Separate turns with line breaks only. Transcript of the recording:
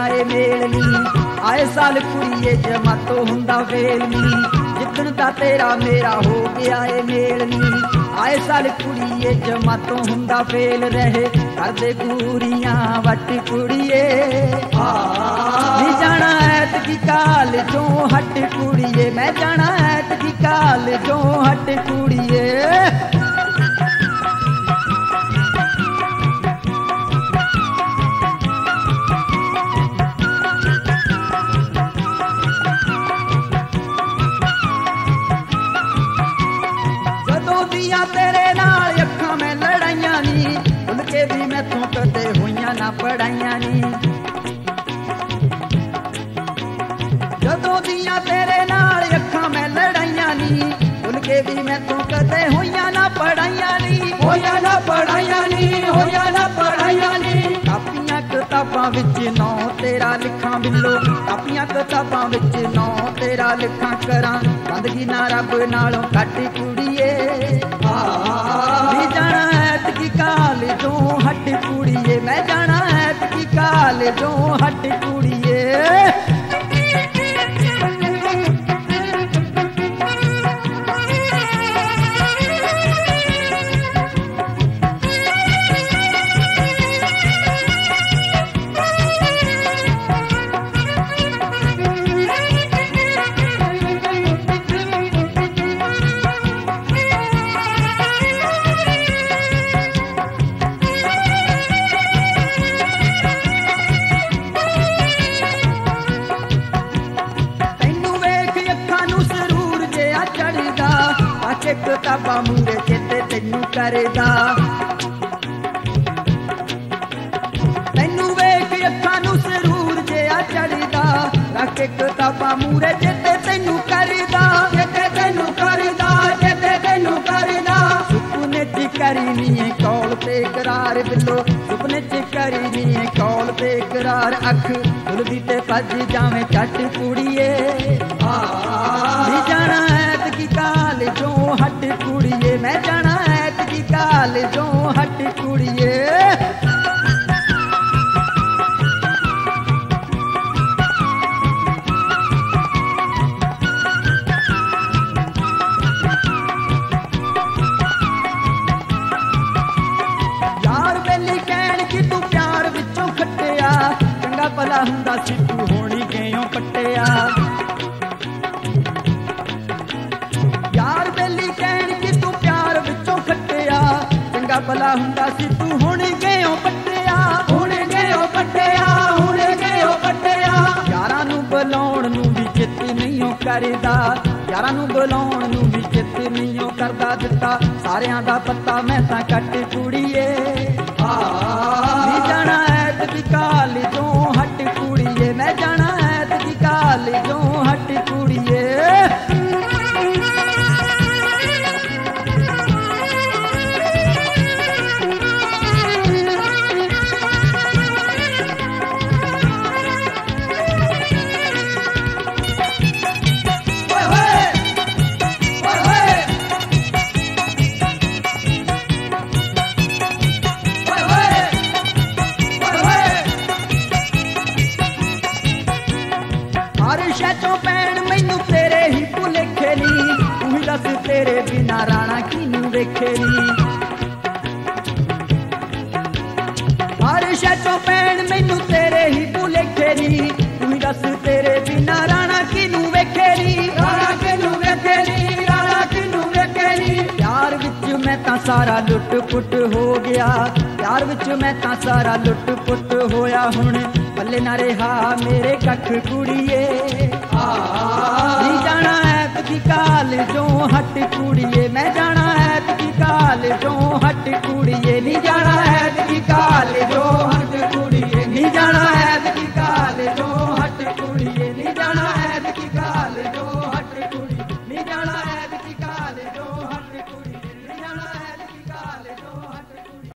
आए मेल नी आए साल कुड़िए जमातो हुंदा वेल नी जिदन दा तेरा मेरा हो गया ए मेल नी आए साल कुड़िए जमातो हुंदा फेल रहे करदे पूरियां वट कुड़िए नी जाना ऐत की काल जो हट कुड़िए मैं जाना ऐत की काल जो हट कुड़िए तेरे नाल अखां मैं लड़ाइयां नी भुल के भी मैथों कदे होइयां ना पढ़ाइयां नी जदों दियां तेरे नाल अखां मैं लड़ाइयां नी भुल के भी मैथों कदे होइयां ना पढ़ाइयां नी होइयां ना पढ़ाइयां नी होइयां ना पढ़ाइयां नी कापियां किताबां विच नौ तेरा लिखां बिल्लो कापियां किताबां विच नौ तेरा लिखां करां बंदगी ना रब नालों घट कुड़िए नी जाना ऐत की काल जो हट कुड़िए मैं जाना ऐत की काल जो हट कुड़िए किताबां मूरे चेते तैनू करदा तैनू वेख अखां नू सरूर जिहा चढ़दा रख किताबां मूरे चेते तैनू करदा चेते तैनू करदा चेते तैनू करदा सुपने च करीनी कौल ते करार बिल्लो सुपने च करीनी कौल ते करार अख खुलदी ते भज जावे झट कुड़िए नी जाना ऐत की काल जो हट कुड़िए मैं जाना ऐत की काल जो हट कुड़िए यार वेली कहण कि तू प्यार विचों खट्टिया चंगा भला हुंदा सी तू होणी गयों पट्टिया यार वेली कहण कि तू प्यार विचों खट्टिया चंगा भला हुंदा सी तू हुण गयों पट्टिया हुण गयों पट्टिया हुण गयों पट्टिया यारां नूं बुलाउण नूं भी चित नहीं करदा यारां नूं बुलाउण नूं भी चित नहीं करदा दित्ता सारियां दा पत्ता मैं तां कट कुड़िए नी जाना ऐत की काल जो हट कुड़िए मैं जाना ऐत की काल जो हट कुड़िए शैचों पैण मैनू तेरे ही भुलेखे नी तू ही दस तेरे बिना राणा किनू वेखे नी हर शैचों पैण मैनू तेरे ही भुलेखे नी तू ही दस तेरे बिना राणा किनू वेखे नी राणा किनू वेखे नी राणा किनू वेखे नी प्यार विच मैं तां सारा लुट पुट हो गया प्यार विच मैं तां सारा लुट पुट होया हुण पल्ले ना रहा मेरे कख कुड़िए नी जाना ऐत की काल जो हट कुड़िए मैं जाना ऐत की काल जो हट कुड़िए नी जाना ऐत की काल जो हट कुड़िए नी जाना ऐत की